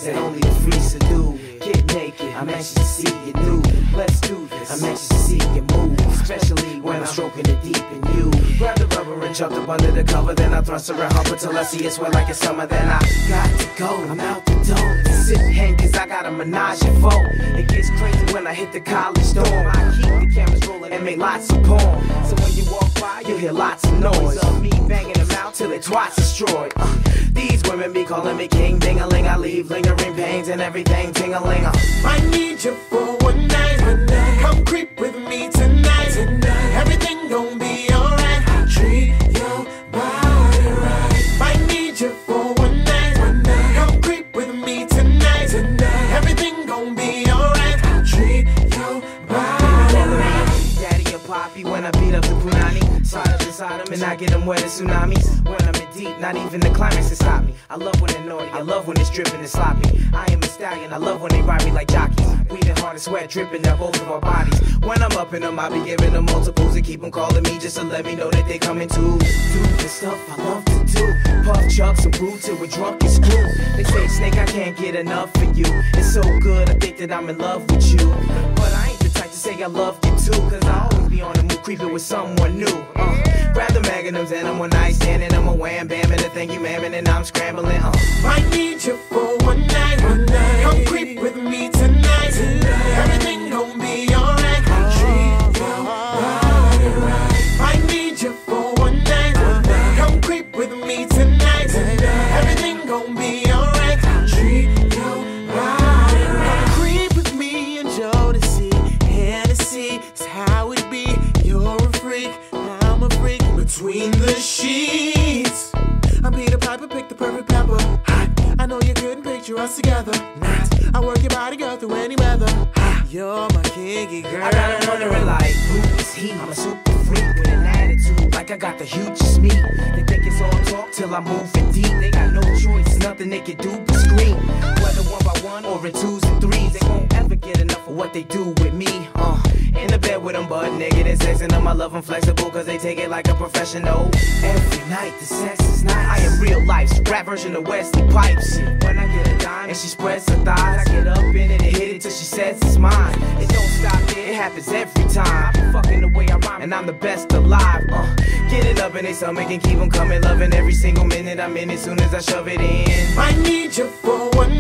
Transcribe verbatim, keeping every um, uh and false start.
that only the free salute. Get naked, I'm anxious to see you nude. Let's do this, I'm anxious to see you move, especially when I'm stroking it deep in you. Grab the rubber and jump up under the cover, then I thrust her and hump until I see it sweat like it's summer. Then I got to go, I'm out the door. Sit hang cause I got a menage a foe. It gets crazy when I hit the college dorm. I keep the cameras rolling and make lots of porn. So when you walk by, you'll hear lots of noise of me banging them out till it twice destroyed. Uh, these women be calling me king, ding-a-ling. I leave lingering pains and everything, ting-a-ling. Uh. I need you for one night, one night. Come creep with me tonight, tonight. Everything gon' be alright. I'll treat your body right. I need you for one night, one night. Come creep with me tonight, tonight. Everything gon' be alright. I'll treat your body right. Daddy and Poppy when I beat up the punani. Slide up inside them and I get them wet as tsunamis. When I'm in deep, not even the climax can stop me. I love when they're naughty, I love when it's dripping and sloppy. I am a stallion, I love when they ride me like jockeys. Breathing hard and sweat dripping down both of our bodies. When I'm up in them, I be giving them multiples and keep them calling me just to let me know that they coming too. Do the stuff I love to do. Puff chucks and brew till we're drunk and screw. They say, Snake, I can't get enough of you. It's so good, I think that I'm in love with you. But I ain't the type to say I love you too, cause I always be on the move creeping with someone new. Uh, grab the magnums and I'm one night standing. I'm a wham bam and a thank you ma'am and I'm scrambling. Uh. I need you for one night, one night. Come creep with me tonight, tonight. Everything gon' be alright. I'll treat your body right. I need you for one night, one night. Come creep with me tonight, tonight. Everything gon' be alright. I'll treat your body right. Creep with me and Jodeci, Hennessy is how it be. You're a freak, I'm a freak. Between the sheets, I'm Peter Piper, pick the perfect pepper. Hot. I know you couldn't picture us together. Not. I work your body, girl, through any weather. Hot. You're my kinky girl. I got them wondering like, who is he? I'm a super freak with an attitude like I got the hugest meat. They think it's all talk till I'm moving deep. They got no choice, nothing they can do but scream. Whether one by one or in twos and threes, they won't ever get enough of what they do with me. Uh, in the bed with them, butt naked and sexing them. I love them flexible cause they take it like a professional. Every night the sex is nice. I am real life's rap version of Wesley Pipes. When I get a dime and she spreads her thighs, I get up in it and hit it till she says it's mine. It don't stop there, it happens every time. I be fucking the way I rhyme and I'm the best alive. Uh, get it up in their stomach and keep them coming. Loving every single minute I'm in as soon as I shove it in. I need you for one